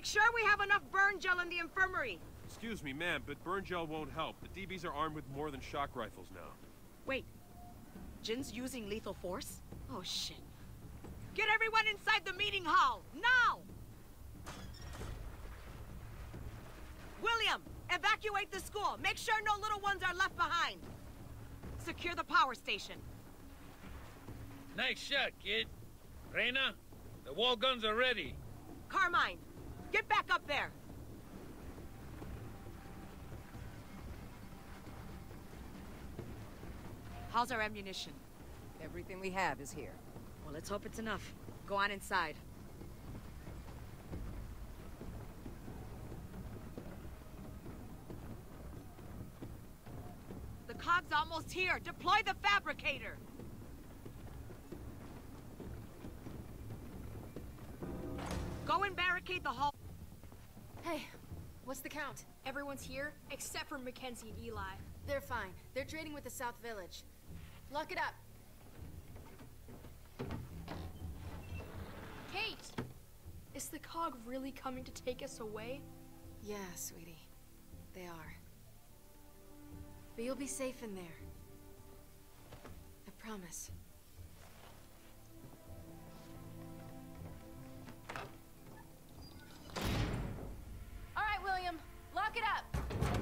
Make sure we have enough burn gel in the infirmary. Excuse me, ma'am, but burn gel won't help. The DBs are armed with more than shock rifles now. Wait. Jin's using lethal force? Oh, shit. Get everyone inside the meeting hall, now! William, evacuate the school. Make sure no little ones are left behind. Secure the power station. Nice shot, kid. Reyna, the wall guns are ready. Carmine, get back up there. How's our ammunition? Everything we have is here. Well, let's hope it's enough. Go on inside. The cog's almost here. Deploy the fabricator. Go and barricade the hall. Hey, what's the count? Everyone's here, except for Mackenzie and Eli. They're fine. They're trading with the South Village. Lock it up. Kate! Is the cog really coming to take us away? Yeah, sweetie. They are. But you'll be safe in there. I promise. All right, William. Lock it up!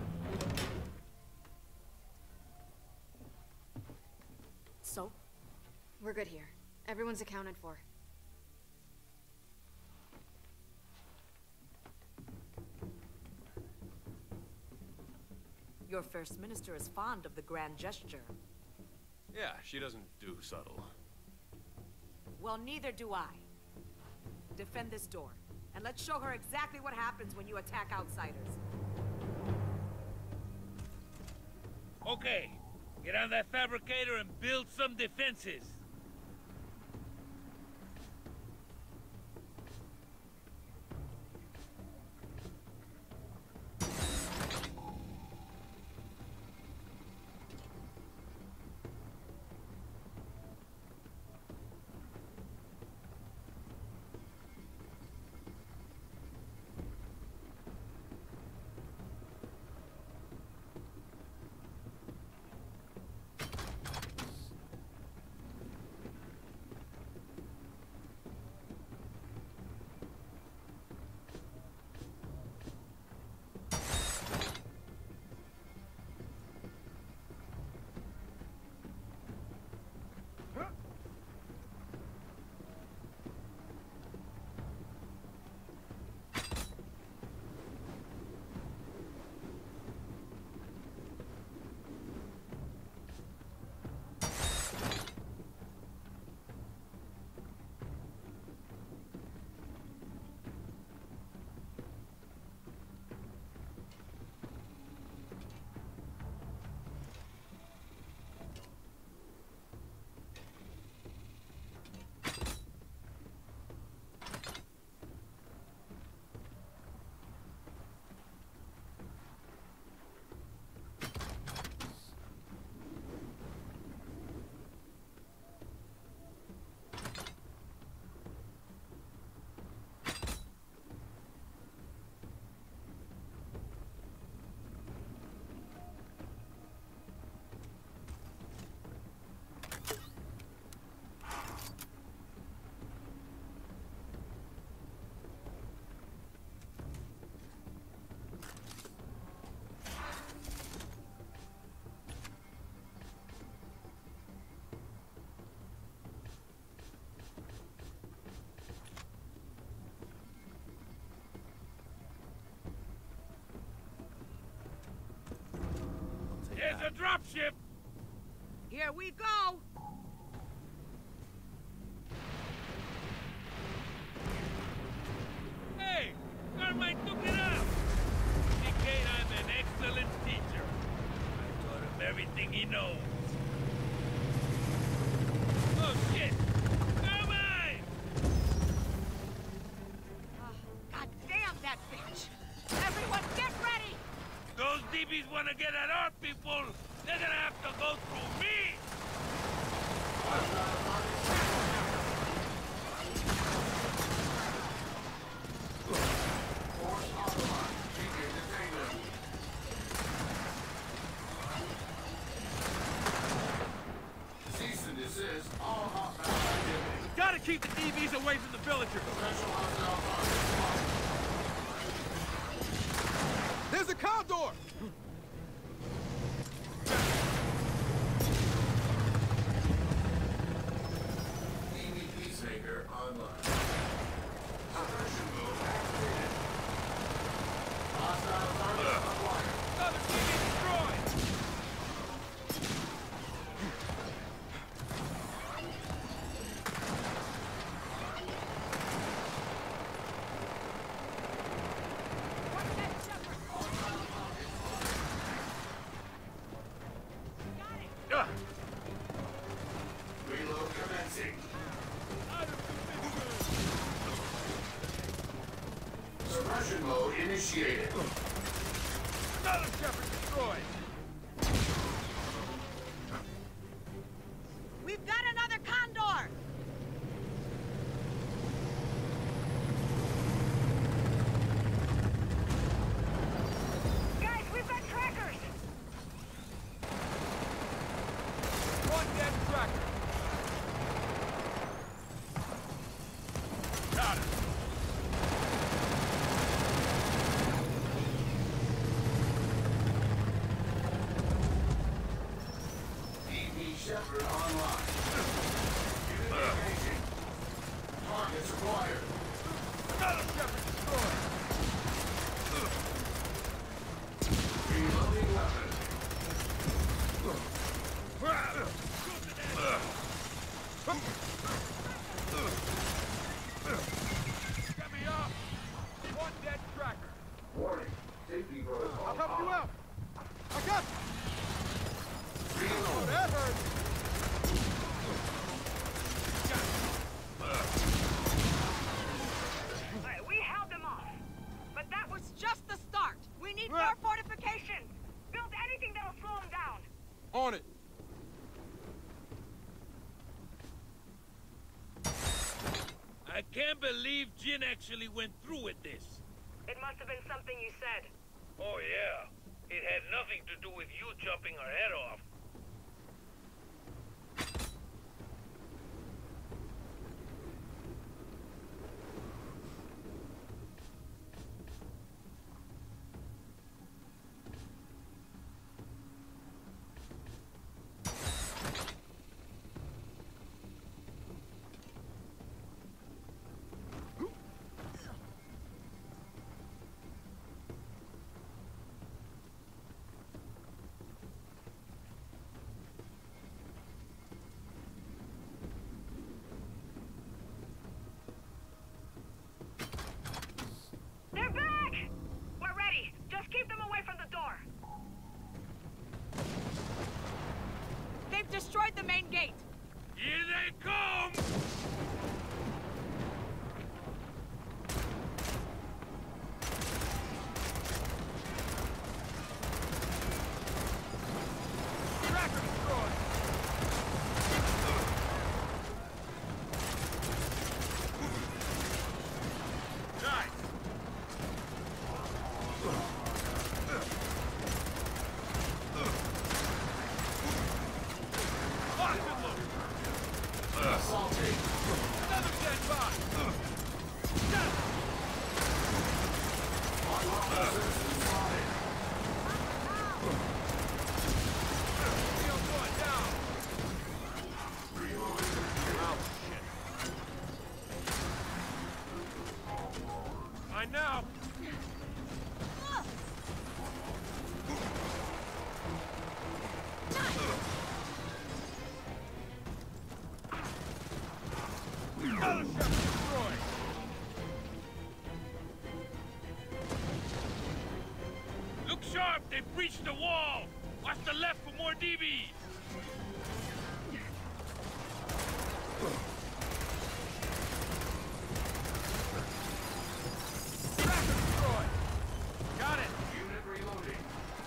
So? We're good here. Everyone's accounted for. Your First Minister is fond of the grand gesture. Yeah, she doesn't do subtle. Well, neither do I. Defend this door, and let's show her exactly what happens when you attack outsiders. Okay, get on that fabricator and build some defenses. There's a dropship! Here we go! Hey! Carmine took it out! DK, I'm an excellent teacher. I taught him everything he knows. Oh shit! Carmine! God damn that bitch! Everyone get ready! Those DBs want to get at our people, they're gonna have to go through me! assist all hostile activity. Gotta keep the DBs away from the villagers. Potential hostile target. There's a condor! DB Peacemaker online. Suppression mode activated. Hostile target acquired. Another DB destroyed! Reload commencing. Suppression mode initiated. Another Shepherd destroyed! We've got another condor! Guys, we've got trackers! One dead tracker! Got it! DB Shepherd online. Unit engaging. Targets acquired. Another Shepherd destroyed! Reloading weapon. Get me up! One dead tracker! Warning. Safety protocol. I'll help you out! I got you! Reload. That hurt! We held them off. But that was just the start. We need more fortifications. Build anything that'll slow them down. On it! I can't believe Jin actually went through with this. It must have been something you said. Oh yeah. It had nothing to do with you chopping her head off. They're back! We're ready. Just keep them away from the door. They've destroyed the main gate. Here they come! Tracker destroyed! Nice! Lock and load! Assaulting. Another dead bot! Got it! Unlawful citizen spotted. Shield one down! Reloading. Oh, shit. I know! Another ship destroyed! Look sharp! They breached the wall! Watch the left for more DBs! Tracker destroyed! Got it! Unit reloading.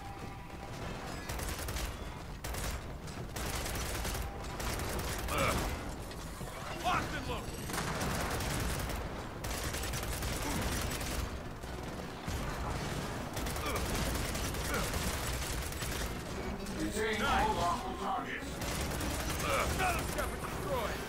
Locked and loaded! Retain Nice. all Another shepard destroyed!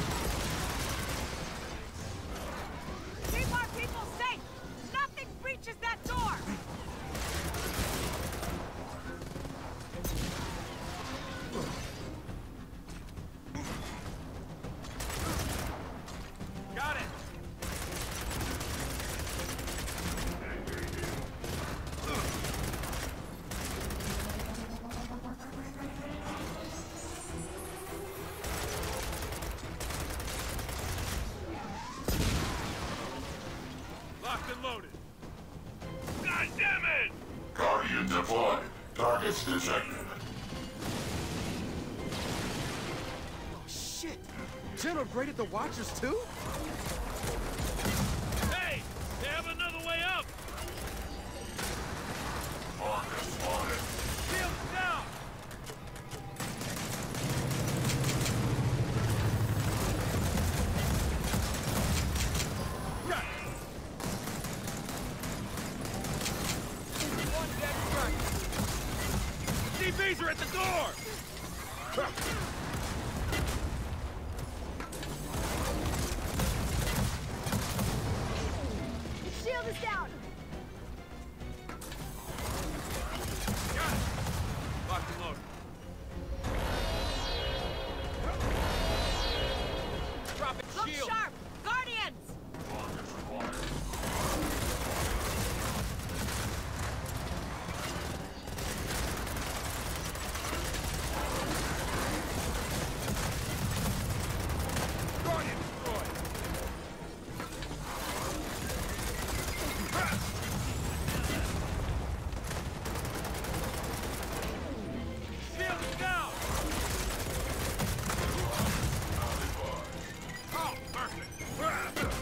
Keep our people safe! Nothing breaches that door! Got it! Locked and loaded. God damn it! Guardian deployed. Targets detected. Oh, shit! Jen upgraded the Watchers, too? Hey! They have another way up! Marcus spotted. Shields down! Right. One dead strike. DBs are at the door! Shield is down. Got it! Locked and loaded. Dropping Look shield! sharp! Guardians! Targets required. Guardian destroyed! Shield is down! Oh, perfect!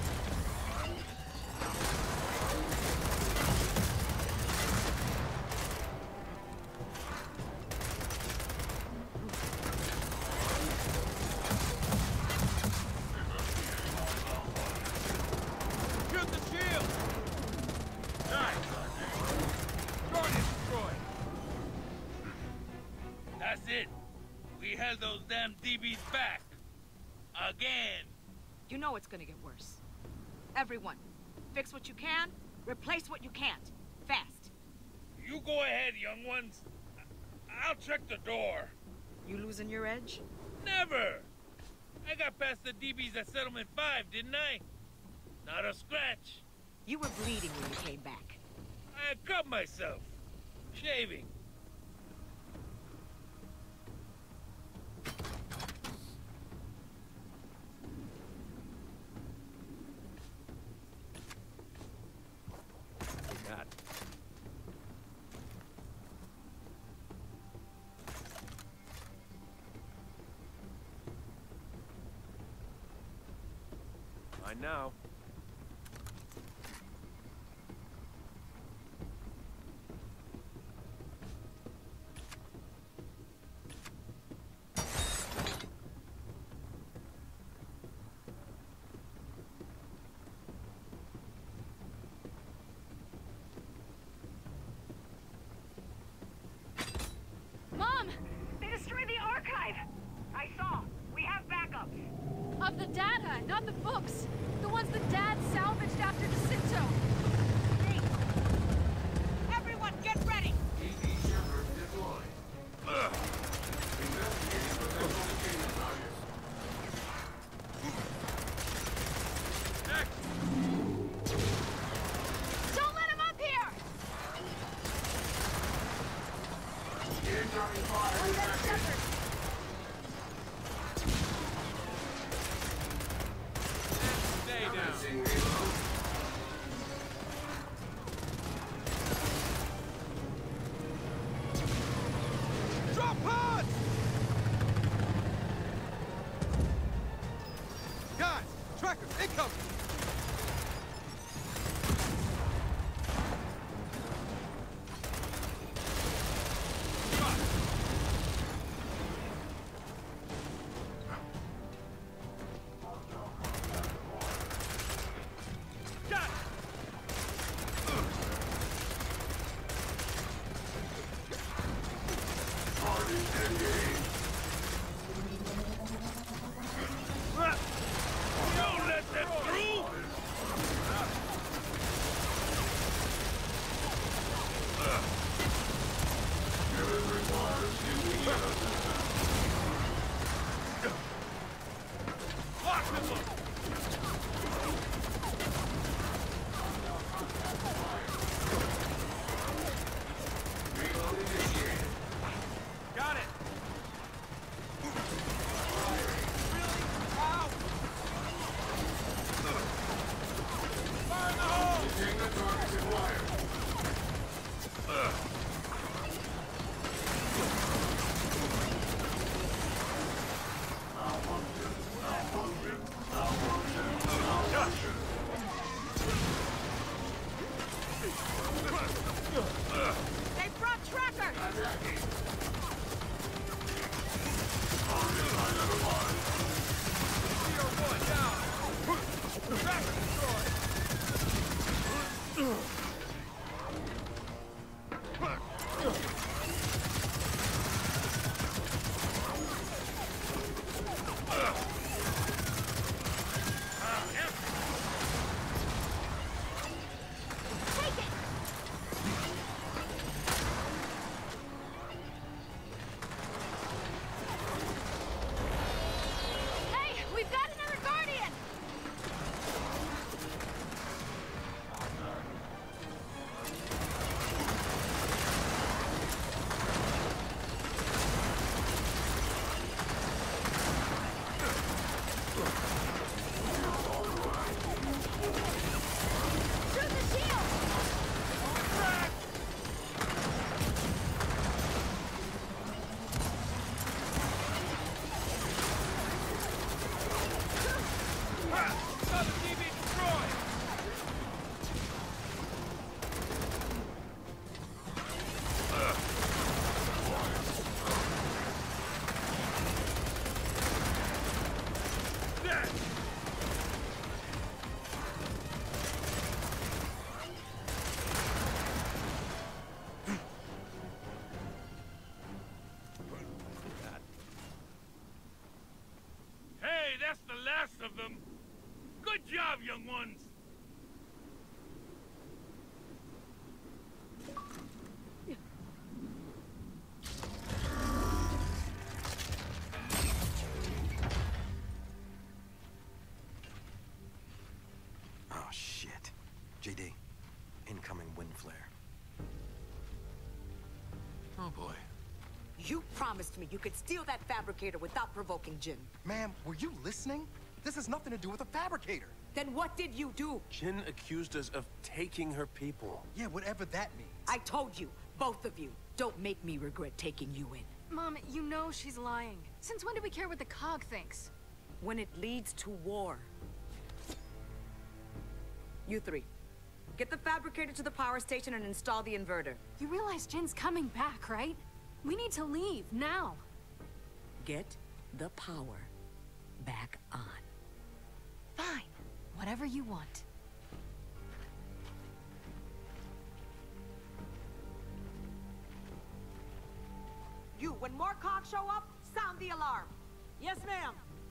Shoot the shield! Nice! Guardian destroyed! That's it! We held those damn DBs back! Again! You know it's gonna get worse. Everyone, fix what you can, replace what you can't. Fast. You go ahead, young ones. I'll check the door. You losing your edge? Never! I got past the DBs at Settlement 5, didn't I? Not a scratch. You were bleeding when you came back. I cut myself. Shaving. Got it. Mine now. Mom! They destroyed the archive! I saw. We have backups. Of the data, not the books. The ones that Dad salvaged after Jacinto. Hey! Everyone, get ready! DD Shepard deployed. Investigating potential containment targets. Don't let him up here! Incoming fire detected. Stay down. Commencing reload. Drop pods! Guys, trackers, incoming! Got it! Target engaged. They brought trackers! Hey, we've got another Guardian! Shoot the shield! Another TV destroyed! Hey, that's the last of them! Good job, young ones! Oh, shit. JD, incoming wind flare. Oh boy. You promised me you could steal that fabricator without provoking Jin. Ma'am, were you listening? This has nothing to do with a fabricator. Then what did you do? Jin accused us of taking her people. Yeah, whatever that means. I told you, both of you, don't make me regret taking you in. Mom, you know she's lying. Since when do we care what the cog thinks? When it leads to war. You three, get the fabricator to the power station and install the inverter. You realize Jin's coming back, right? We need to leave, now. Get the power back on. Fine. Whatever you want. You, when more cogs show up, sound the alarm. Yes, ma'am.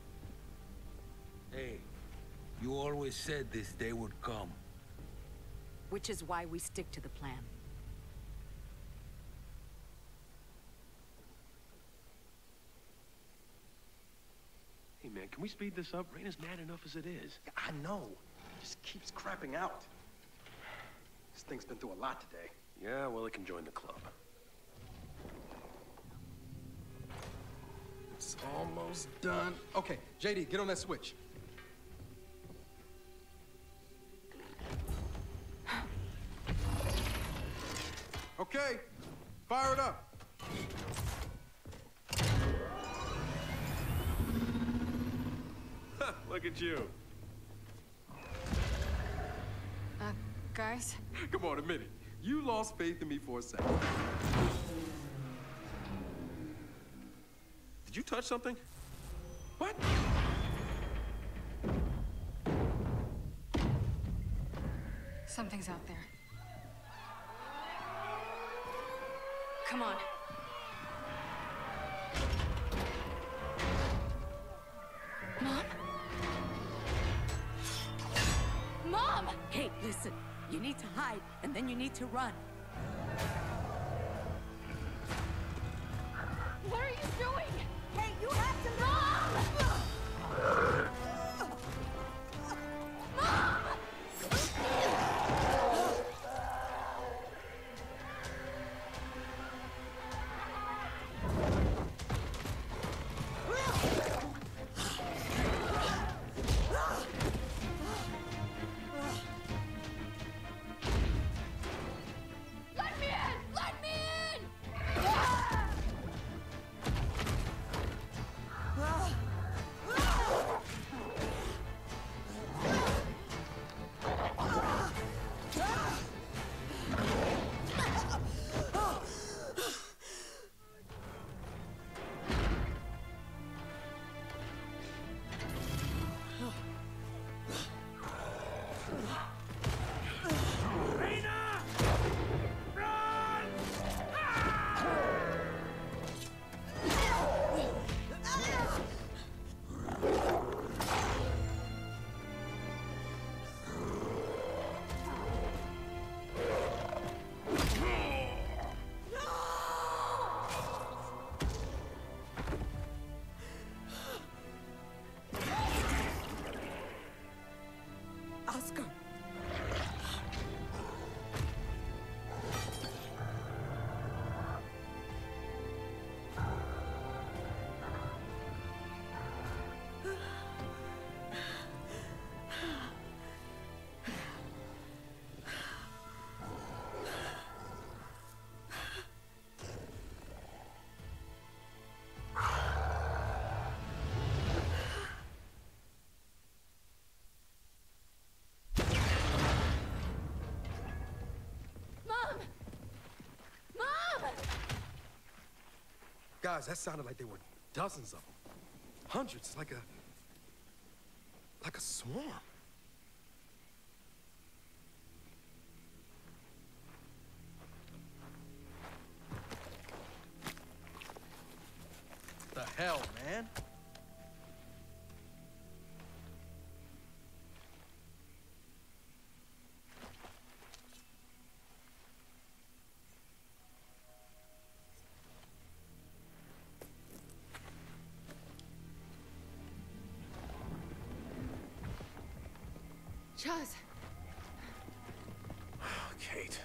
Hey, you always said this day would come. Which is why we stick to the plan. Hey, man, can we speed this up? Rain is mad enough as it is. Yeah, I know. It just keeps crapping out. This thing's been through a lot today. Yeah, well, it can join the club. It's almost done. Okay, JD, get on that switch. Okay, fire it up. Look at you. Guys? Come on, admit it. You lost faith in me for a second. Did you touch something? What? Something's out there. Come on. Mom? Mom! Hey, listen. You need to hide, and then you need to run. What are you doing? Hey, you have to... Mom! Mom! Let me in! Guys, that sounded like there were dozens of them. Hundreds, like a swarm. The hell, man? Chuz! Kate.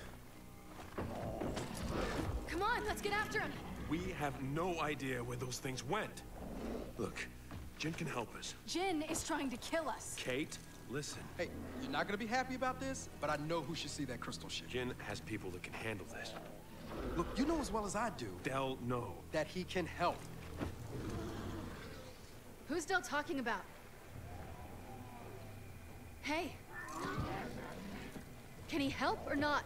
Come on, let's get after him. We have no idea where those things went. Look, Jin can help us. Jin is trying to kill us. Kate, listen. Hey, you're not gonna be happy about this, but I know who should see that crystal shit. Jin has people that can handle this. Look, you know as well as I do They'll know. that he can help. Who's Del talking about? Hey. Can he help or not?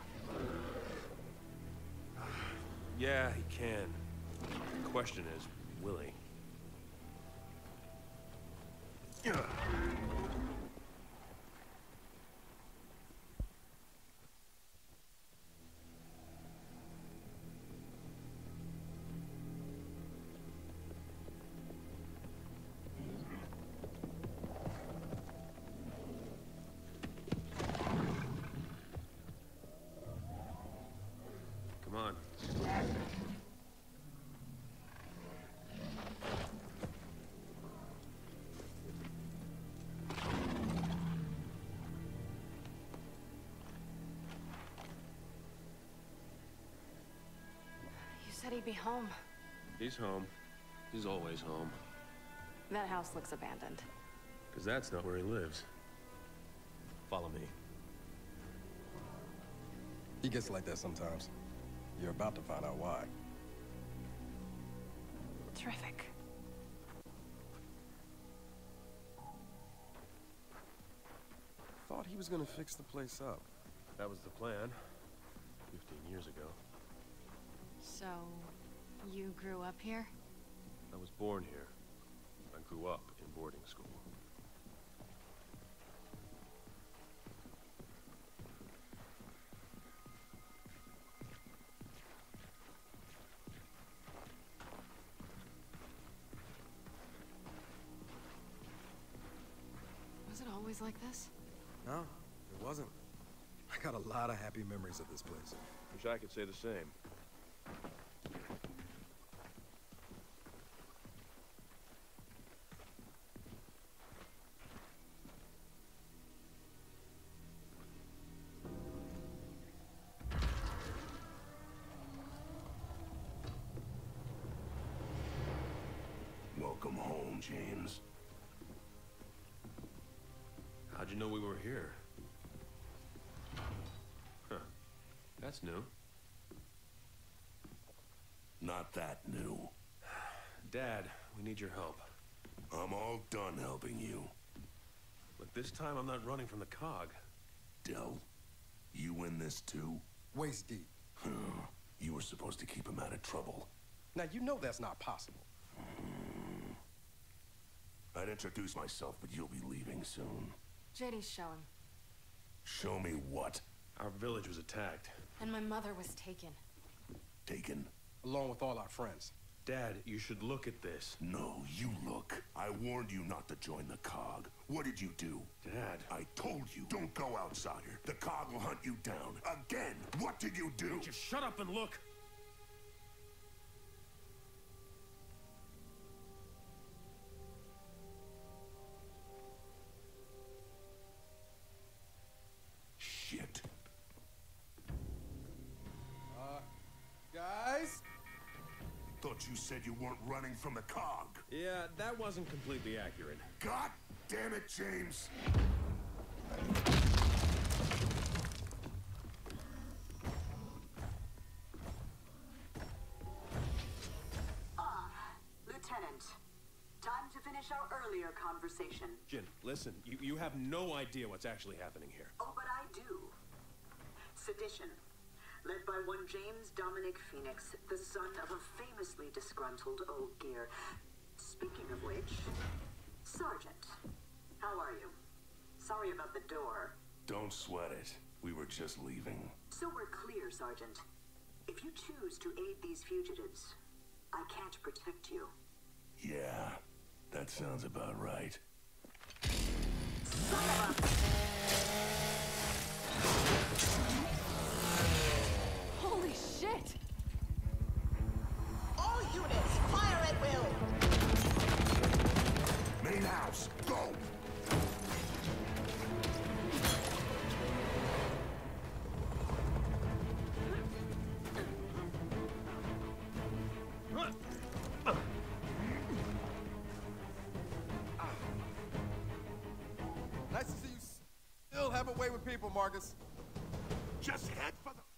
Yeah, he can. The question is, will he? Come on. You said he'd be home. He's home. He's always home. That house looks abandoned. Because that's not where he lives. Follow me. He gets like that sometimes. You're about to find out why. Terrific. Thought he was gonna fix the place up. That was the plan. 15 years ago. So, you grew up here? I was born here. I grew up in boarding school. Was it always like this? No, it wasn't. I got a lot of happy memories of this place. Wish I could say the same. Welcome home, James. How'd you know we were here? Huh. That's new. Not that new. Dad, we need your help. I'm all done helping you. But this time I'm not running from the cog. Del, you in this too? Waist deep. You were supposed to keep him out of trouble. Now, you know that's not possible. I'd introduce myself, but you'll be leaving soon. JD's showing. Show me what? Our village was attacked. And my mother was taken. Taken? Along with all our friends. Dad, you should look at this. No, you look. I warned you not to join the cog. What did you do? Dad. I told you, don't go outsider. The cog will hunt you down. Again! What did you do? Just shut up and look! Shit. Guys? Thought you said you weren't running from the cog. Yeah, that wasn't completely accurate. God damn it, James! Lieutenant. Time to finish our earlier conversation. Jin, listen, you have no idea what's actually happening here. Oh, but I do. Sedition. led by one James Dominic Phoenix, the son of a famously disgruntled old gear. Speaking of which, Sergeant, how are you? Sorry about the door. Don't sweat it. We were just leaving. So we're clear, Sergeant. If you choose to aid these fugitives, I can't protect you. Yeah, that sounds about right. Son of a... Holy shit! All units, fire at will! Main house, go! Nice to see you still have a way with people, Marcus. Just head for the...